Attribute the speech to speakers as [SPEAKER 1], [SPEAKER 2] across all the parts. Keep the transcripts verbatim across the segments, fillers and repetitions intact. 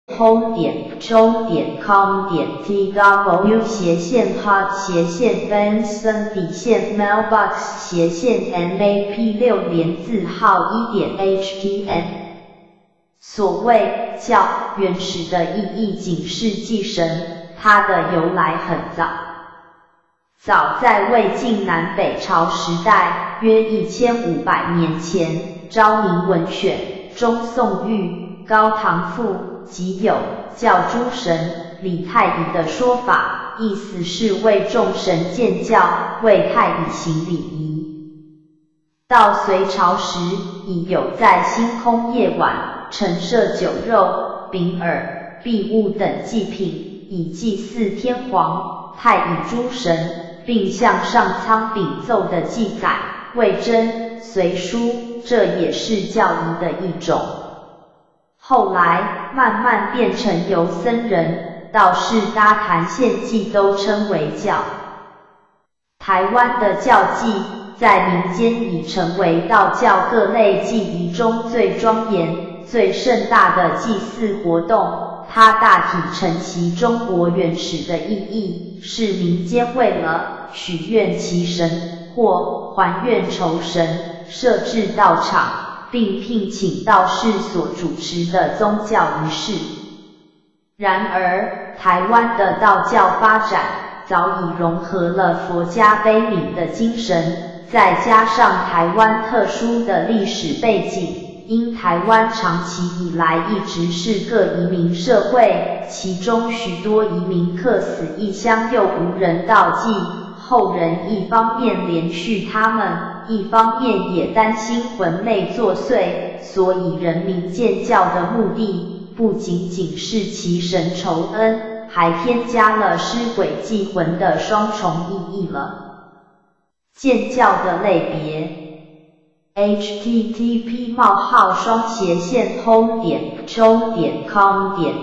[SPEAKER 1] home 点 chong 点 com 点 tw 斜线 hot 斜线 benson 底线 mailbox 斜线 map 六连字号一点 htm。所谓教原始的意义仅是祭神，它的由来很早。早在魏晋南北朝时代，约一千五百年前，昭明文选、钟宋玉、高唐赋即有教诸神、礼太乙的说法，意思是为众神建教，为太乙行礼仪。到隋朝时，已有在星空夜晚陈设酒肉、饼饵、币物等祭品，以祭祀天皇、太乙诸神，并向上苍禀奏的记载，魏征、隋书，这也是教仪的一种。后来慢慢变成由僧人、道士搭坛献祭都称为教。台湾的教祭在民间已成为道教各类祭仪中最庄严、最盛大的祭祀活动，它大体承袭中国原始的意义，是民间为了许愿祈神或还愿酬神，设置道场，并聘请道士所主持的宗教仪式。然而，台湾的道教发展早已融合了佛家悲悯的精神，再加上台湾特殊的历史背景，因台湾长期以来一直是个移民社会，其中许多移民客死异乡又无人道祭，后人一方面怜恤他们，一方面也担心魂魅作祟，所以人民建教的目的不仅仅是祈神酬恩，还添加了施鬼祭魂的双重意义了。建教的类别：H T T P 冒号双斜线 home 点 chong 点 com 点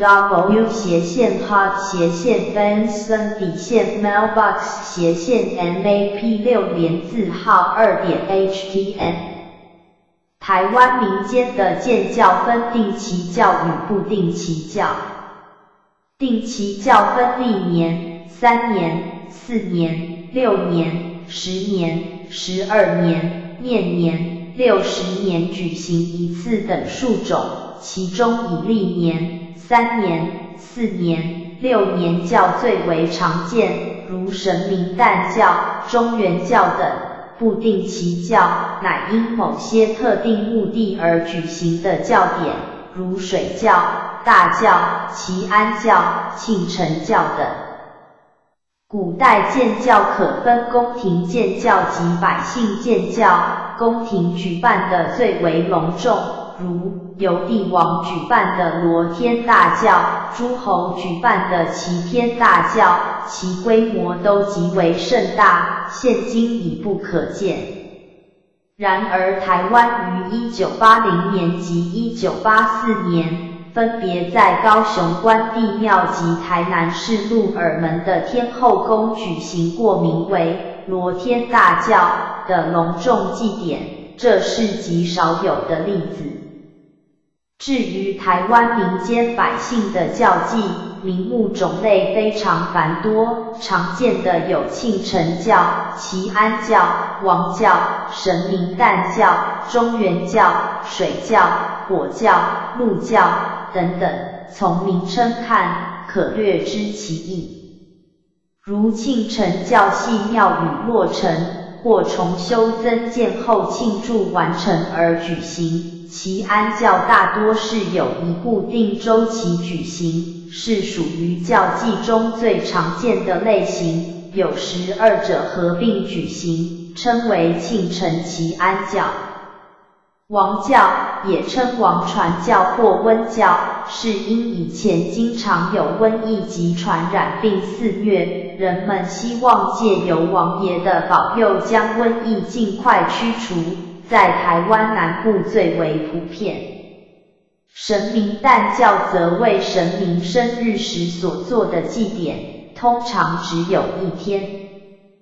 [SPEAKER 1] tw 斜线 hot 斜线 benson 底线 mailbox 斜线 map 六连字号二点 htm。台湾民间的建教分定期教与不定期教。定期教分历年、三年、四年、六年、十年、十二年、念年、六十年举行一次等数种，其中以历年、三年、四年、六年教最为常见，如神明诞教、中元教等。不定期教乃因某些特定目的而举行的教典，如水教、大教、祈安教、庆辰教等。古代建教可分宫廷建教及百姓建教，宫廷举办的最为隆重，如由帝王举办的罗天大教，诸侯举办的齐天大教，其规模都极为盛大，现今已不可见。然而台湾于一九八零年及一九八四年分别在高雄关帝庙及台南市鹿耳门的天后宫举行过名为罗天大教的隆重祭典，这是极少有的例子。至于台湾民间百姓的教祭，名目种类非常繁多，常见的有庆辰教、祈安教、王教、神明诞教、中元教、水教、火教、鹿教等等，从名称看，可略知其意。如庆辰教系庙宇落成或重修增建后庆祝完成而举行，祈安教大多是有一固定周期举行，是属于教祭中最常见的类型，有时二者合并举行，称为庆辰祈安教。王教也称王传教或瘟教，是因以前经常有瘟疫及传染病肆虐，人们希望借由王爷的保佑将瘟疫尽快驱除，在台湾南部最为普遍。神明诞教则为神明生日时所做的祭典，通常只有一天。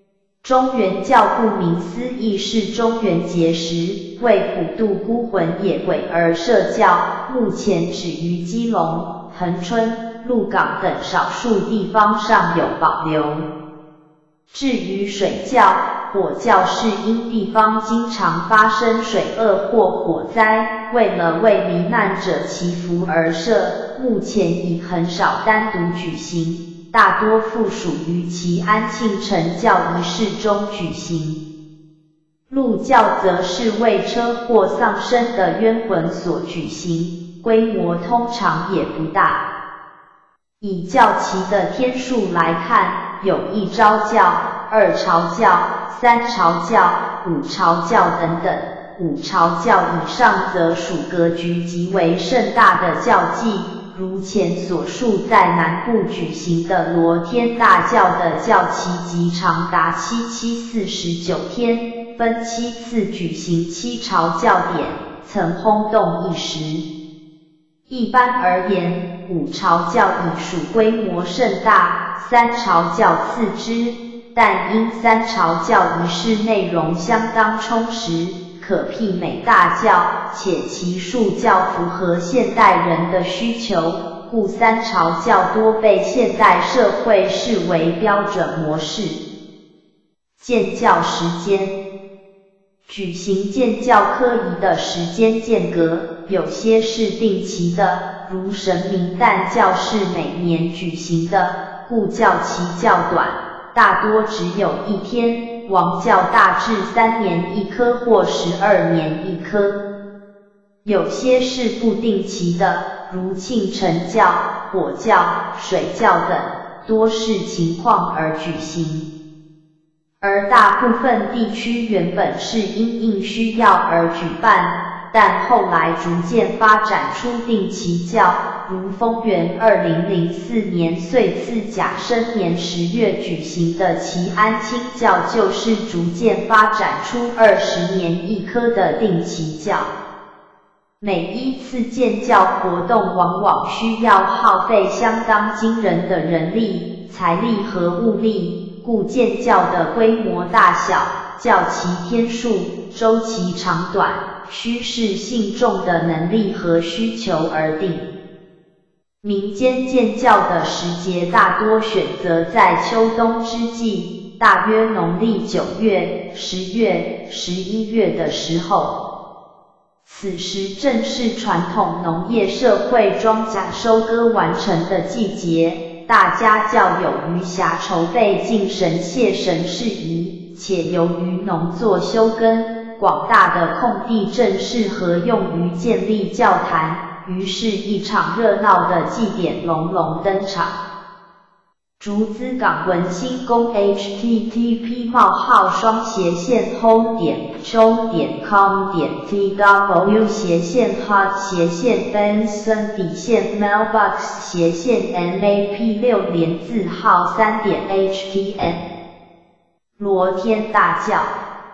[SPEAKER 1] 中原教顾名思义是中元节时为普渡孤魂野鬼而设教，目前只于基隆、恒春、鹿港等少数地方尚有保留。至于水教、火教是因地方经常发生水厄或火灾，为了为罹难者祈福而设，目前已很少单独举行，大多附属于其安庆城教仪式中举行。鹿教则是为车祸丧生的冤魂所举行，规模通常也不大。以教期的天数来看，有一朝教、二朝教、三朝教、五朝教等等。五朝教以上则属格局极为盛大的教祭，如前所述在南部举行的罗天大教的教期即长达七七四十九天，分七次举行七朝教典，曾轰动一时。一般而言，五朝教已属规模盛大，三朝教次之，但因三朝教仪式内容相当充实，可媲美大教，且其数较符合现代人的需求，故三朝教多被现代社会视为标准模式。建教时间，举行建教科仪的时间间隔，有些是定期的，如神明诞教是每年举行的，故教期较短，大多只有一天。王教大致三年一科或十二年一科，有些是不定期的，如庆城教、火教、水教等，多视情况而举行。而大部分地区原本是因应需要而举办，但后来逐渐发展出定期教，如丰原二零零四年岁次甲申年十月举行的祈安清教，就是逐渐发展出二十年一科的定期教。每一次建教活动往往需要耗费相当惊人的人力、财力和物力，故建教的规模大小、教期天数、周期长短，需视信众的能力和需求而定。民间建教的时节大多选择在秋冬之际，大约农历九月、十月、十一月的时候。此时正是传统农业社会庄稼收割完成的季节，大家较有余暇筹备敬神谢神事宜，且由于农作休耕，广大的空地正适合用于建立教坛。于是，一场热闹的祭典隆隆登场。竹资港文心宫 H T T P 冒号双斜线 home 点 show 点 com 点 T W 斜线 hot 斜线 benson 底线 mailbox 斜线 M A P 六连字号三点 H T M 罗天大教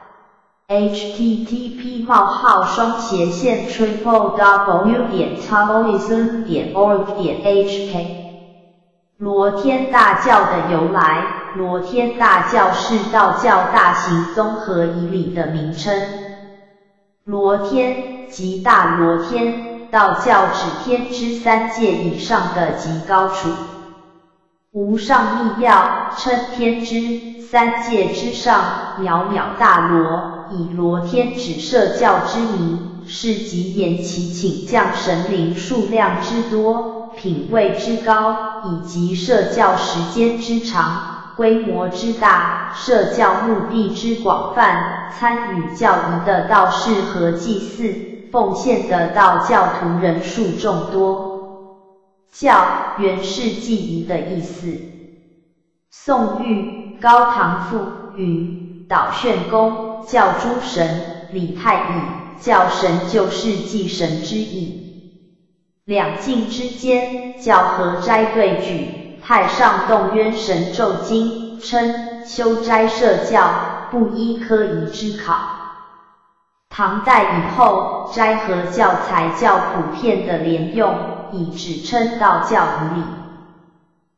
[SPEAKER 1] H T T P 冒号双斜线 triple W 点 taoism 点 org 点 H K 罗天大教的由来，罗天大教是道教大型综合仪礼的名称。罗天即大罗天，道教指天之三界以上的极高处。无上密要称天之三界之上渺渺大罗，以罗天指摄教之名，是即言其请降神灵数量之多，品位之高，以及摄教时间之长，规模之大，摄教目的之广泛，参与教仪的道士和祭祀，奉献的道教徒人数众多。教原是祭仪的意思。宋玉、高唐赋云：导旋公，教诸神，礼太乙，教神就是祭神之意。两晋之间，教和斋对举，太上洞渊神咒经称修斋摄教，不依科仪之考。唐代以后，斋和教才较普遍的连用，以指称道教仪礼。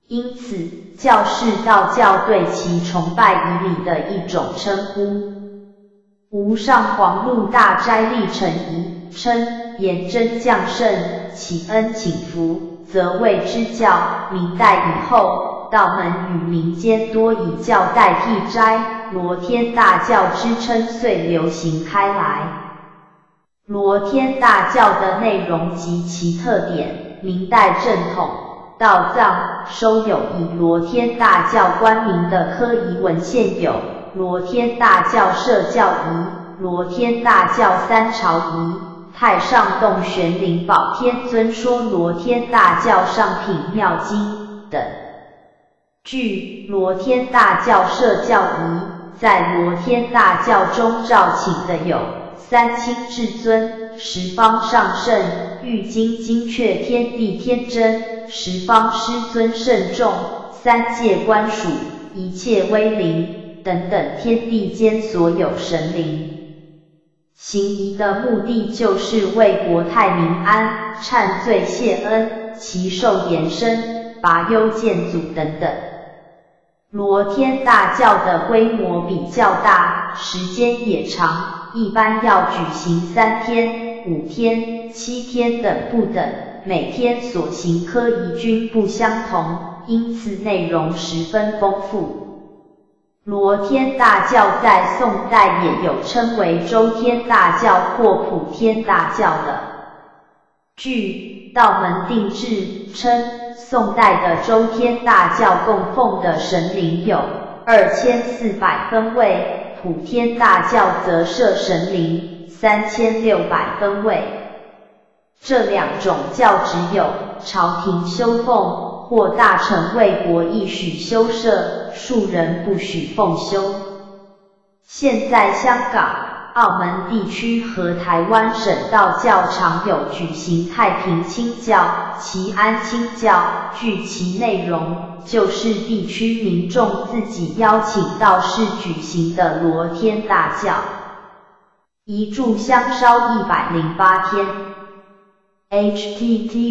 [SPEAKER 1] 因此教是道教对其崇拜以礼的一种称呼。吴上皇禄大斋历程仪称，颜真降圣，启恩请福，则谓之教。明代以后，道门与民间多以教代替斋，罗天大教之称遂流行开来。罗天大教的内容及其特点，明代正统道藏收有以罗天大教冠名的科仪文献有罗天大教摄教仪、罗天大教三朝仪、太上洞玄灵宝天尊说罗天大教上品妙经等。据罗天大教摄教仪，在罗天大教中召请的有三清至尊、十方上圣、玉京精确天地天真、十方师尊圣众、三界官属、一切威灵等等天地间所有神灵。行仪的目的就是为国泰民安、忏罪谢恩、祈寿延生、拔忧建祖等等。罗天大教的规模比较大，时间也长，一般要举行三天、五天、七天等不等，每天所行科仪均不相同，因此内容十分丰富。罗天大教在宋代也有称为周天大教或普天大教的。据道门定志称，宋代的周天大教供奉的神灵有二千四百分位，普天大教则设神灵三千六百分位。这两种教只有朝廷修奉，或大臣为国亦许修设，庶人不许奉修。现在香港、澳门地区和台湾省道教常有举行太平清教、祈安清教，据其内容，就是地区民众自己邀请道士举行的罗天大教。一炷香烧一百零八天。H T T